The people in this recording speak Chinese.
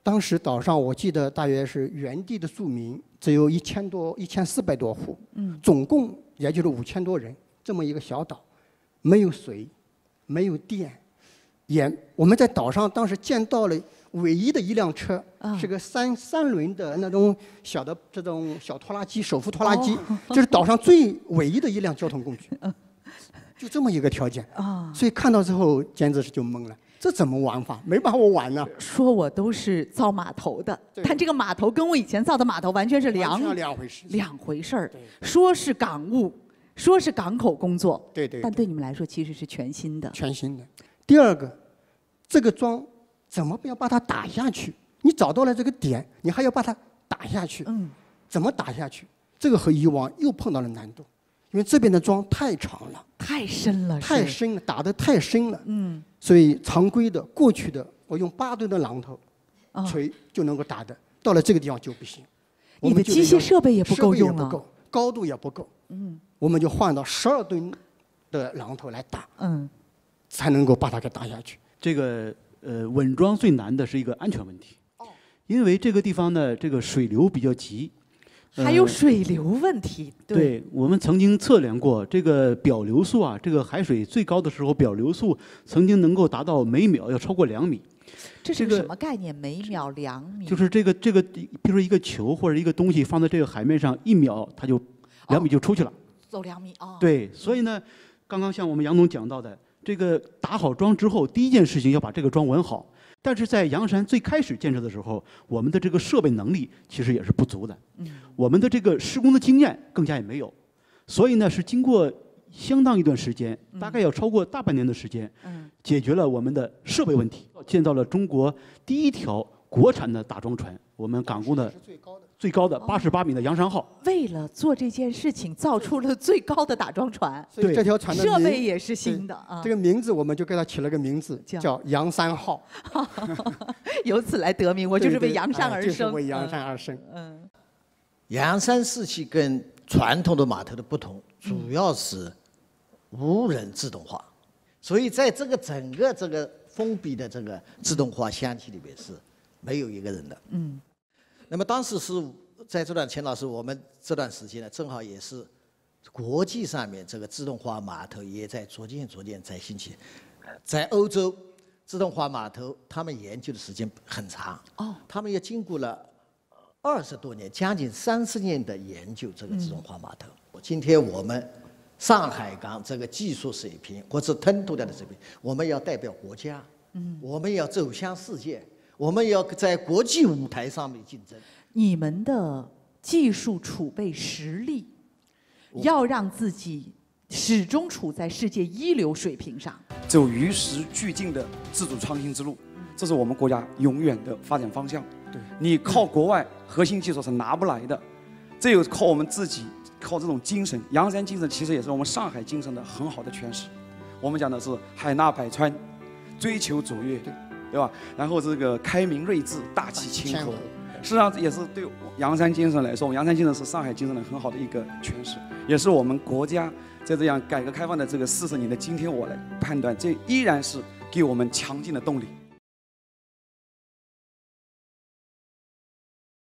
当时岛上我记得大约是原地的住民只有1400多户，总共也就是5000多人，这么一个小岛，没有水，没有电，我们在岛上当时见到了唯一的一辆车，是个三轮的那种小的这种小拖拉机，手扶拖拉机，这是岛上最唯一的一辆交通工具，就这么一个条件所以看到之后简直是就懵了。这怎么玩法？没把我玩呢。 说我都是造码头的，但这个码头跟我以前造的码头完全是两回事儿。说是港务，说是港口工作，但对你们来说其实是全新的。 全新的。第二个，这个桩怎么要把它打下去？你找到了这个点，你还要把它打下去。怎么打下去？这个和以往又碰到了难度，因为这边的桩太长了， 太深了， 太深了，打得太深了。所以常规的过去的，我用8吨的榔头锤就能够打的，到了这个地方就不行。 你的机械设备也不够用了， 高度也不够。我们就换到12吨的榔头来打，才能够把它给打下去。 这个稳桩最难的是一个安全问题，因为这个地方呢，这个水流比较急。 还有水流问题， 对，我们曾经测量过这个表流速啊，这个海水最高的时候，表流速曾经能够达到每秒要超过2米。 这是个什么概念？每秒2米？ 就是这个，比如说一个球或者一个东西放在这个海面上，1秒它就2米就出去了。 走2米啊？ 对，所以呢，刚刚像我们杨总讲到的，这个打好桩之后，第一件事情要把这个桩稳好。但是在阳山最开始建设的时候，我们的这个设备能力其实也是不足的，我们的这个施工的经验更加也没有，所以呢是经过相当一段时间，大概要超过大半年的时间，解决了我们的设备问题，建造了中国第一条国产的打桩船，我们港工的最高的88米的阳山号。 为了做这件事情，造出了最高的打桩船， 所以这条船的设备也是新的啊。 这个名字我们就给它起了个名字，叫阳山号， 由此来得名。我就是为阳山而生， 就是为阳山而生。 阳山四期跟传统的码头的不同，主要是无人自动化，所以在这个整个这个封闭的这个自动化箱体里面是没有一个人的。那么当时是在这段钱老师，我们这段时间呢，正好也是国际上面这个自动化码头也在逐渐在兴起。在欧洲，自动化码头他们研究的时间很长，他们也经过了20多年，将近30年的研究这个自动化码头。今天我们上海港这个技术水平或者吞吐量的水平，我们要代表国家，我们要走向世界。我们要在国际舞台上面竞争。 你们的技术储备实力，要让自己始终处在世界一流水平上， 走与时俱进的自主创新之路，这是我们国家永远的发展方向。你靠国外核心技术是拿不来的，这有靠我们自己，靠这种精神。阳山精神其实也是我们上海精神的很好的诠释。我们讲的是海纳百川，追求卓越。对吧？然后这个开明睿智、大气清和，实际上也是对阳山精神来说，阳山精神是上海精神的很好的一个诠释，也是我们国家在这样改革开放的这个40年的今天，我来判断，这依然是给我们强劲的动力。